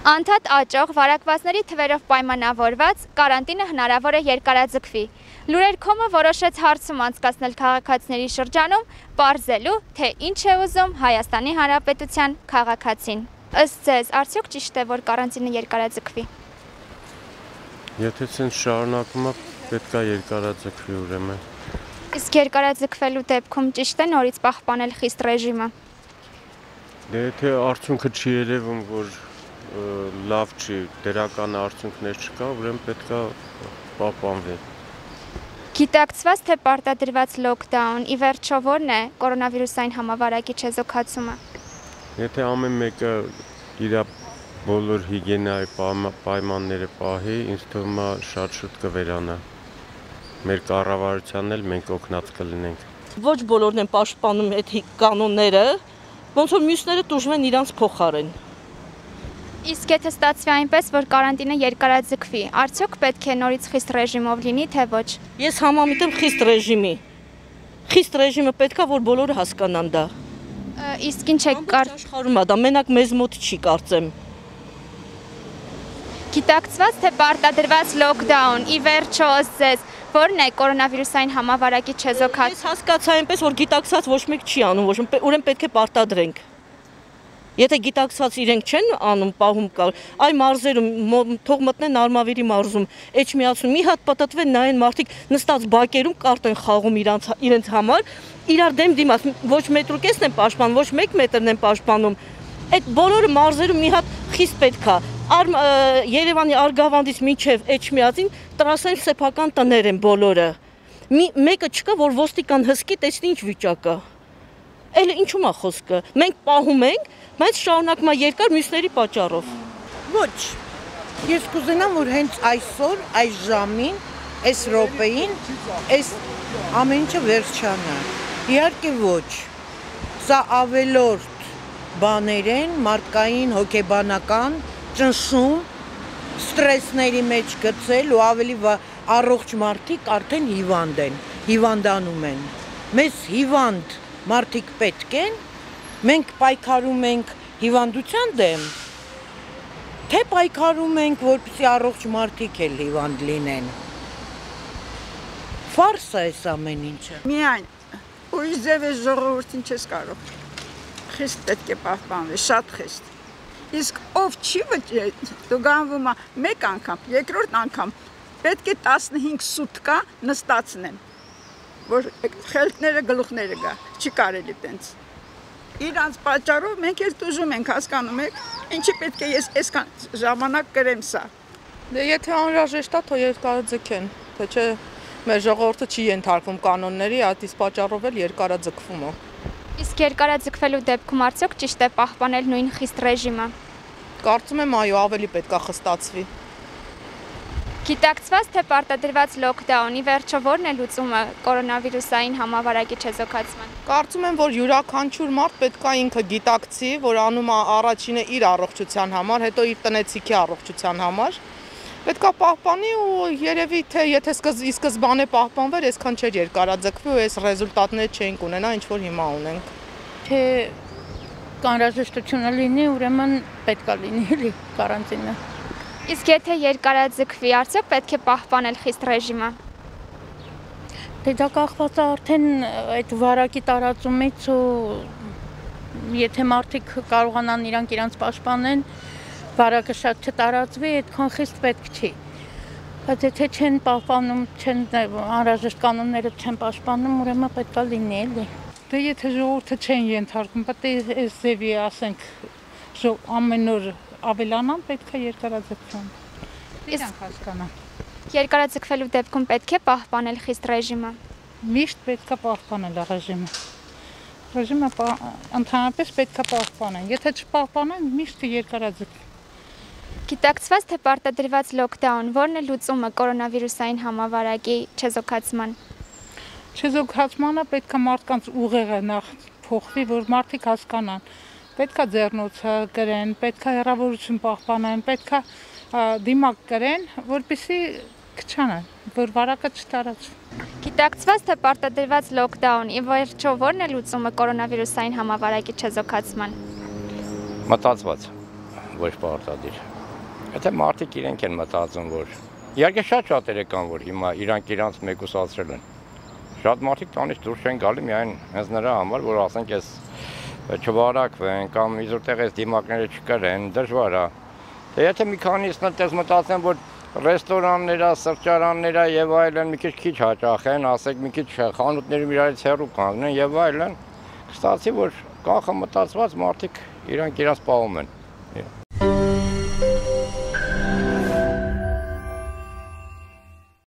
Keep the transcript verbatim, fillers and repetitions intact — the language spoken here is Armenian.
Անդադ աճող վարակվածների թվերով պայմանավորված կարանտինը հնարավոր է երկարաձգվի։ Լուրերկոմը որոշեց հարցում անցկացնել քաղաքացիների շրջանում, պարզելու, թե ինչ է ուզում Հայաստանի Հանրապետության քաղաքացին։ Ըստ ձեզ, արդյոք ճիշտ է, որ կարանտինը երկարաձգվի։ Եթե ցենց շարունակումը պետք է երկարաձգվի ուրեմն։ Իսկ երկարաձգվելու դեպքում ճիշտ է նորից պահպանել խիստ ռեժիմը։ Դե եթե արդյունքը չի երևում, որ լավ չի, դերական արդյունքներ չկա, ուրեմն պետք է պահպանվի։ Գիտակցված թե պարտադրված լոքդաուն ի վերջո որն է կորոնավիրուսային համավարակի չեզոքացումը։ Եթե ամեն մեկը իր բոլոր հիգիենայի պայմանները պահի, ինձ թվում է շատ շուտ կվերանա։ Մեր կառավարությանն էլ մենք օգնած կլինենք։ Ոչ բոլորն են պաշտպանում այդ կանոնները, ոնց որ մյուսները տուժվեն իրանց փոխարեն։ Իսկ եթե ստացվի այնպես, որ կարանտինը երկարաձգվի, արդյոք պետք է նորից խիստ ռեժիմով լինի, թե ոչ։ Ես համամիտ եմ խիստ ռեժիմի։ Խիստ ռեժիմը պետք է, որ բոլորը հասկանան դա։ Իսկ ինչ է կար աշխարհում դա մենակ մեզ մոտ չի կարծեմ։ Գիտակցված թե պարտադրված լոքդաուն ի վերջո ըստ ձեզ որն է կորոնավիրուսային համավարակի չեզոքացումը։ Ես հասկացա այնպես, որ գիտակցված ոչ մեկ չի անում, ոչ ուրեմն պետք է պարտադրենք։ Եթե գիտակցված իրենք չեն անում, պահում կար, այ մարզերում թող մտնեն Արմավիրի մարզում, Էջմիածնում մի հատ պատտվեն նայեն մարդիկ նստած բակերում կարտ են խաղում իրանց իրենց համար, իրար դեմ դիմաց ոչ մետրուկեսն են պաշտպանում, ոչ մեկ մետրն են պաշտպանում։ Այդ բոլորը մարզերում մի հատ խիստ պետք է։ Երևանի Արգավանդից մինչև Էջմիածին տրասեն սեփական տներ են բոլորը։ Մեկը չկա, որ ոստիկան հսկի տեսնի ինչ վիճակ է։ Էլ ինչու՞ է խոսքը։ Մենք պահում ենք, բայց շարունակում է երկար մյուսների պատճառով։ Ոչ։ Ես կուզենամ, որ հենց այսօր, այս ժամին, այս րոպեին, այս ամեն ինչը վերջանա։ Իհարկե ոչ։ Սա ավելորդ բաներ են, մարդկային, հոգեբանական, ճնշում, ստրեսների մեջ գցել ու ավելի առողջ մարդիկ արդեն հիվանդ են, հիվանդանում են։ Մեզ հիվանդ մարդիկ պետք են, մենք պայքարում ենք հիվանդության դեմ, թե պայքարում ենք, որպեսզի առողջ մարդիկ էլ հիվանդ լինեն։ Ֆարս է այս ամեն ինչը։ Միայն ուրիշ ձև է ժողովրդին չես կարող։ Խիստ պետք է պահպանվի, շատ խիստ։ Իսկ ով չի վճռել, դու գանվում է մեկ անգամ, երկրորդ անգամ պետք է տասնհինգ սուտկա նստացնեն, որ խելքները գլուխները գա, չի կարելի տենց։ Իրանց պատճառով մենք էլ տուժում ենք, հասկանում եք, ինչի պետք է ես այսքան ժամանակ կրեմ սա։ Դե եթե անհրաժեշտ է, թող երկարաձգեն, թե չէ մեր ժողովուրդը չի ենթարկվում կանոնների, այդ իսկ պատճառով էլ երկարաձգվում է։ Իսկ երկարաձգվելու դեպքում արդյոք ճիշտ է պահպանել նույն խիստ ռեժիմը։ Կարծում եմ այո, ավելի պետք է խստացվի։ Գիտակցված թե պարտադրված լոքդաունի վերջո որն է լուծումը կորոնավիրուսային համավարակի չեզոքացման։ Կարծում եմ, որ յուրաքանչյուր մարդ պետք է ինքը գիտակցի, որ անում է առաջինը իր առողջության համար, հետո իր տնեցիքի առողջության համար։ Պետք է պահպանի ու երևի թե եթե ի սկզբանե պահպանվեր, այսքան չէր երկարաձգվի ու այս ռեզուլտատներ չէինք ունենա, ինչ որ հիմա ունենք։ Թե կանրաժեշտությունը լինի, ուրեմն պետք է լինի կարանտինը։ Իսկ եթե երկարաձգվի, արդյոք պետք է պահպանել խիստ ռեժիմը։ Դե դա կախված է արդեն այդ վարակի տարածումից ու եթե մարդիկ կարողանան իրանք իրանց պաշտպանեն, վարակը շատ չտարածվի, այդքան խիստ պետք չի։ Բայց եթե չեն պահպանում, չեն անհրաժեշտ կանոնները չեն պաշտպանում, ուրեմն պետք է լինի էլի։ Դե եթե ժողովուրդը չեն ենթարկում, բայց այս ձևի ասենք ամեն օր ավելանան, պետք է երկարաձգվեն։ Իրանք հասկանան։ Երկարաձգվելու դեպքում պետք է պահպանել խիստ ռեժիմը։ Միշտ պետք է պահպանել ռեժիմը։ Ռեժիմը ընդհանրապես պետք է պահպանեն։ Եթե չպահպանեն, միշտ երկարաձգվի։ Գիտակցված թե պարտադրված լոքդաուն որն է լուծումը կորոնավիրուսային համավարակի չեզոքացման։ Չեզոքացմանը պետք է մարդկանց ուղեղը նախ փոխվի, որ մարդիկ հասկանան։ Պետք է ձեռնոցը կրեն, պետք է հեռավորություն պահպանեն, պետք է դիմակ կրեն, որպեսզի քչանան, որ վարակը չտարածվի։ Գիտակցված թե պարտադրված լոքդաուն ի վերջո որն է լուծումը կորոնավիրուսային համավարակի չեզոքացման։ Մտածված, ոչ պարտադիր։ Եթե մարդիկ իրենք են մտածում, որ իհարկե շատ շատերը կան, որ հիմա իրանք իրանց մեկուսացրել են։ Շատ մարդիկ տանից դուրս են գալի միայն հենց նրա համար, որ ասենք այս չվարակվեն կամ իզուր դիմակները չկրեն, դժվար է։ Դե եթե մի քանիսն էլ մտածեն, որ ռեստորանները, սրճարանները եւ այլն մի քիչ քիչ հաճախեն, ասեք մի քիչ խանութներում իրարից հեռու կանգնեն եւ այլն, կստացի որ կանխը մտածված մարդիկ իրանք իրաց պահում են։